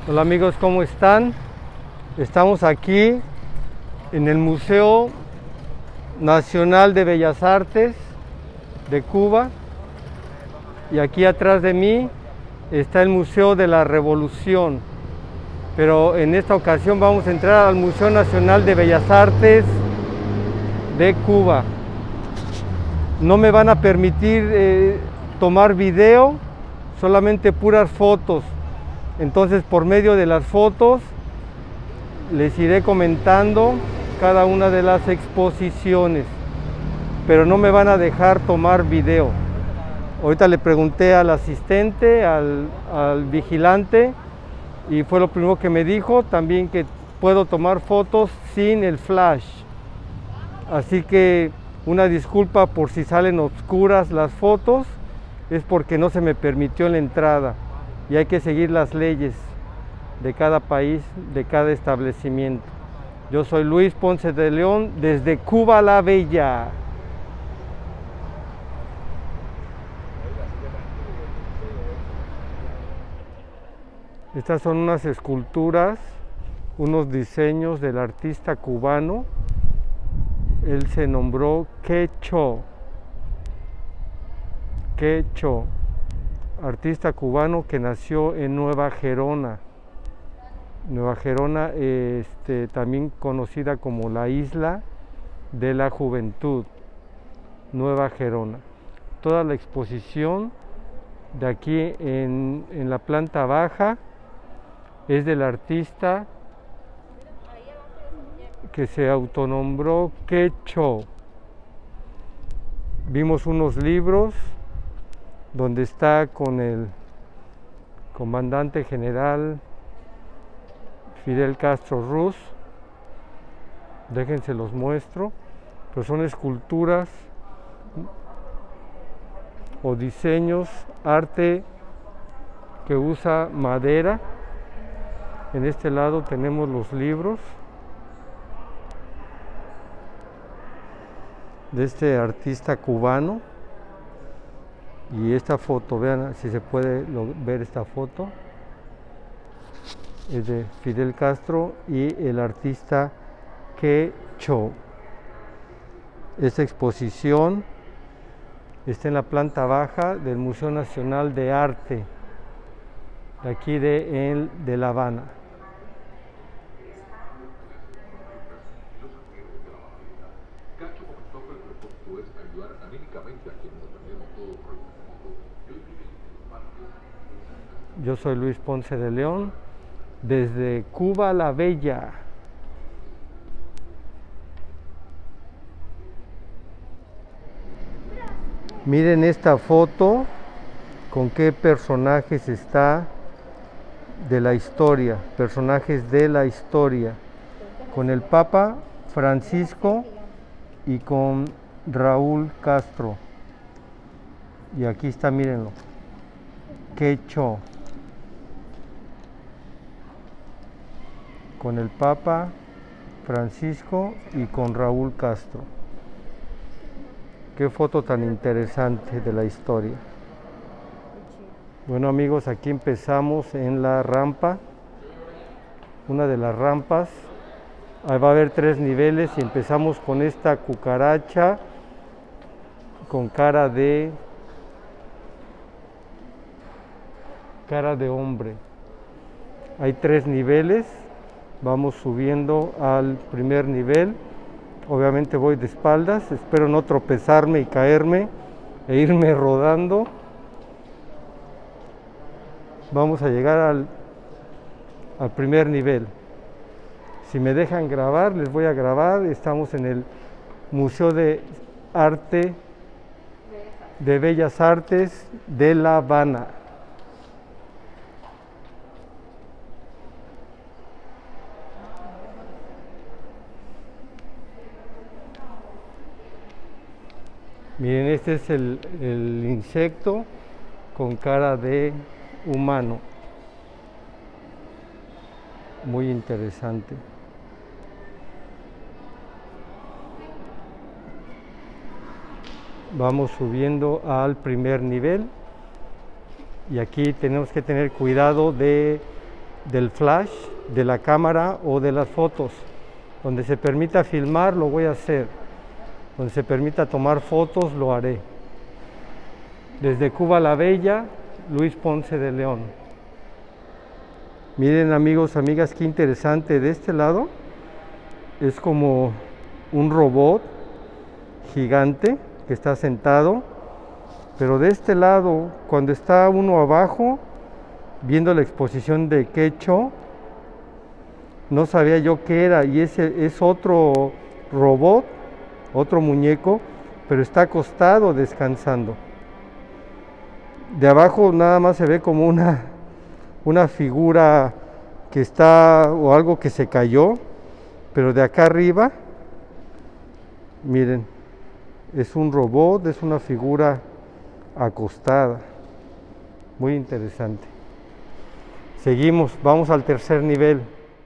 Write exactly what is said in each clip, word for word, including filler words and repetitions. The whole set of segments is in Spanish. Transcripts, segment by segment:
Hola amigos, ¿cómo están? Estamos aquí en el Museo Nacional de Bellas Artes de Cuba y aquí atrás de mí está el Museo de la Revolución, pero en esta ocasión vamos a entrar al Museo Nacional de Bellas Artes de Cuba. No me van a permitir eh, tomar video, solamente puras fotos. Entonces, por medio de las fotos les iré comentando cada una de las exposiciones, pero no me van a dejar tomar video. Ahorita le pregunté al asistente, al, al vigilante, y fue lo primero que me dijo, también que puedo tomar fotos sin el flash. Así que una disculpa por si salen oscuras las fotos, es porque no se me permitió la entrada. Y hay que seguir las leyes de cada país, de cada establecimiento. Yo soy Luis Ponce de León, desde Cuba la Bella. Estas son unas esculturas, unos diseños del artista cubano. Él se nombró Quecho. Quecho. Artista cubano que nació en Nueva Gerona. Nueva Gerona, este, también conocida como la Isla de la Juventud. Nueva Gerona. Toda la exposición de aquí en, en la planta baja es del artista que se autonombró Quecho. Vimos unos libros donde está con el comandante general Fidel Castro Ruz. Déjense los muestro, pero son esculturas o diseños, arte que usa madera. En este lado tenemos los libros de este artista cubano. Y esta foto, vean si se puede ver esta foto, es de Fidel Castro y el artista Quecho. Esta exposición está en la planta baja del Museo Nacional de Arte, de aquí de, el, de La Habana. Yo soy Luis Ponce de León, desde Cuba la Bella. Miren esta foto, con qué personajes está de la historia, personajes de la historia, con el Papa Francisco y con Raúl Castro. Y aquí está, mírenlo, Quecho. Con el Papa Francisco y con Raúl Castro. Qué foto tan interesante de la historia. Bueno amigos, aquí empezamos en la rampa, una de las rampas. Ahí va a haber tres niveles y empezamos con esta cucaracha con cara de cara de hombre. Hay tres niveles. Vamos subiendo al primer nivel. Obviamente voy de espaldas, espero no tropezarme y caerme e irme rodando. Vamos a llegar al, al primer nivel. Si me dejan grabar, les voy a grabar. Estamos en el Museo de Arte, de Bellas Artes de La Habana. Miren, este es el, el insecto con cara de humano. Muy interesante. Vamos subiendo al primer nivel y aquí tenemos que tener cuidado de del flash, de la cámara o de las fotos. Donde se permita filmar, lo voy a hacer. Donde se permita tomar fotos, lo haré. Desde Cuba la Bella, Luis Ponce de León. Miren, amigos, amigas, qué interesante. De este lado es como un robot gigante que está sentado, pero de este lado, cuando está uno abajo viendo la exposición de Quecho, no sabía yo qué era, y ese es otro robot, otro muñeco, pero está acostado descansando. De abajo nada más se ve como una, una figura que está, o algo que se cayó, pero de acá arriba, miren, es un robot, es una figura acostada. Muy interesante. Seguimos, vamos al tercer nivel.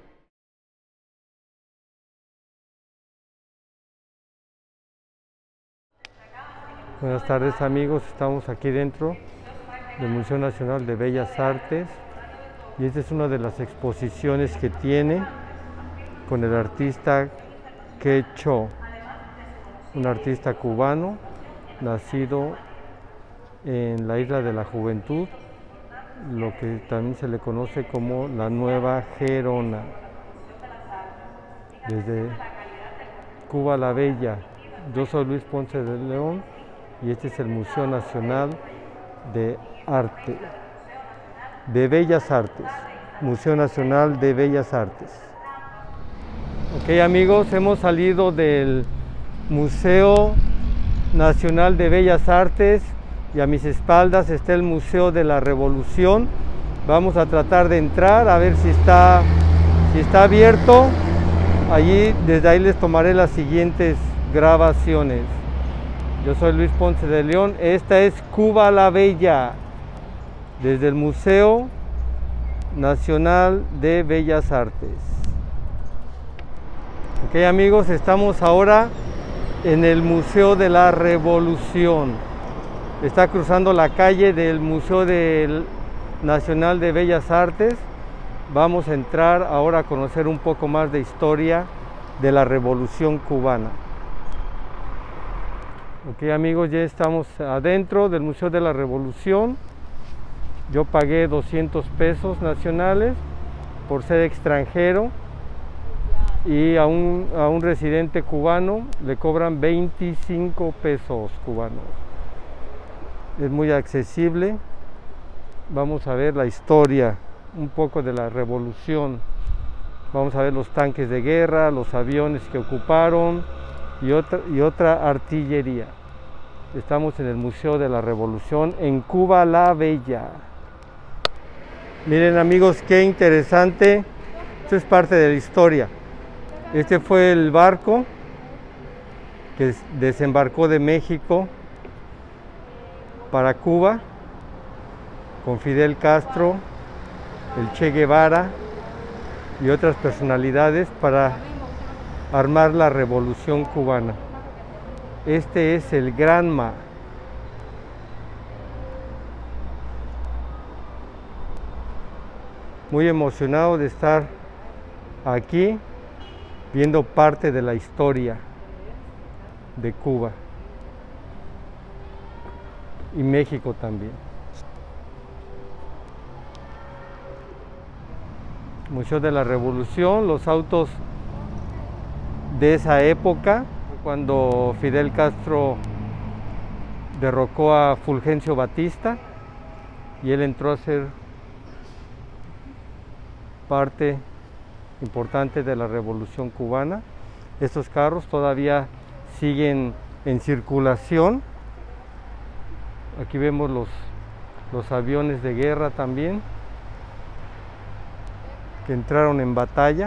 Buenas tardes, amigos, estamos aquí dentro del Museo Nacional de Bellas Artes y esta es una de las exposiciones que tiene con el artista Quecho, un artista cubano nacido en la Isla de la Juventud, lo que también se le conoce como la Nueva Gerona. Desde Cuba la Bella, yo soy Luis Ponce de León y este es el Museo Nacional de Arte, de Bellas Artes, Museo Nacional de Bellas Artes. Ok, amigos, hemos salido del Museo Nacional de Bellas Artes y a mis espaldas está el Museo de la Revolución. Vamos a tratar de entrar a ver si está, si está abierto. Allí, desde ahí les tomaré las siguientes grabaciones. Yo soy Luis Ponce de León, esta es Cuba la Bella, desde el Museo Nacional de Bellas Artes. Ok, amigos, estamos ahora en el Museo de la Revolución. Está cruzando la calle del Museo del Nacional de Bellas Artes. Vamos a entrar ahora a conocer un poco más de historia de la Revolución Cubana. Ok, amigos, ya estamos adentro del Museo de la Revolución. Yo pagué doscientos pesos nacionales por ser extranjero y a un, a un residente cubano le cobran veinticinco pesos cubanos. Es muy accesible. Vamos a ver la historia, un poco de la Revolución. Vamos a ver los tanques de guerra, los aviones que ocuparon y otra, y otra artillería. Estamos en el Museo de la Revolución en Cuba la Bella. Miren, amigos, qué interesante. Esto es parte de la historia. Este fue el barco que desembarcó de México para Cuba con Fidel Castro, el Che Guevara y otras personalidades para armar la Revolución Cubana. Este es el Granma. Muy emocionado de estar aquí viendo parte de la historia de Cuba y México también. Museo de la Revolución, los autos de esa época, cuando Fidel Castro derrocó a Fulgencio Batista y él entró a ser parte importante de la Revolución Cubana. Estos carros todavía siguen en circulación. Aquí vemos los, los aviones de guerra también, que entraron en batalla.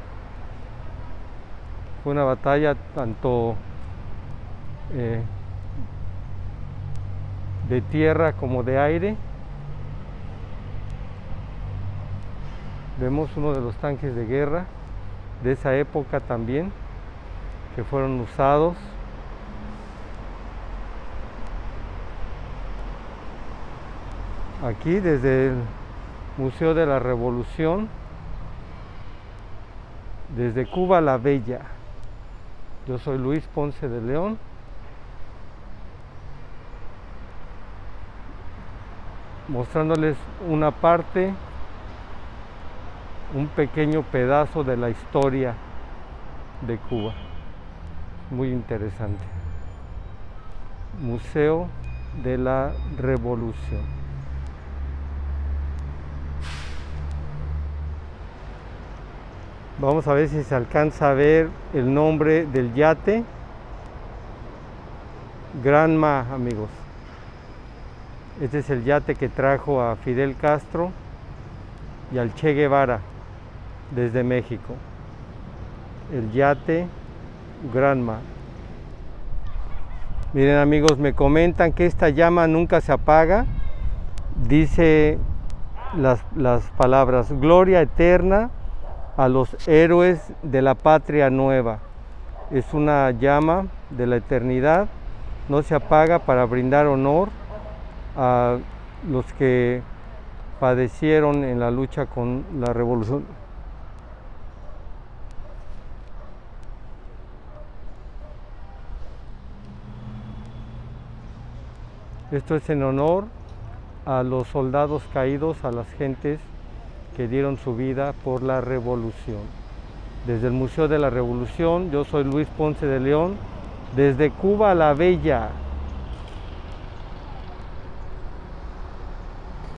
Fue una batalla tanto eh, de tierra como de aire. Vemos uno de los tanques de guerra de esa época también, que fueron usados. Aquí desde el Museo de la Revolución, desde Cuba la Bella. Yo soy Luis Ponce de León. Mostrándoles una parte, un pequeño pedazo de la historia de Cuba. Muy interesante. Museo de la Revolución. Vamos a ver si se alcanza a ver el nombre del yate. Granma, amigos. Este es el yate que trajo a Fidel Castro y al Che Guevara desde México. El yate Granma. Miren, amigos, me comentan que esta llama nunca se apaga. Dice las, las palabras: gloria eterna a los héroes de la patria nueva. Es una llama de la eternidad, no se apaga, para brindar honor a los que padecieron en la lucha con la revolución. Esto es en honor a los soldados caídos, a las gentes que dieron su vida por la revolución. Desde el Museo de la Revolución, yo soy Luis Ponce de León, desde Cuba la Bella.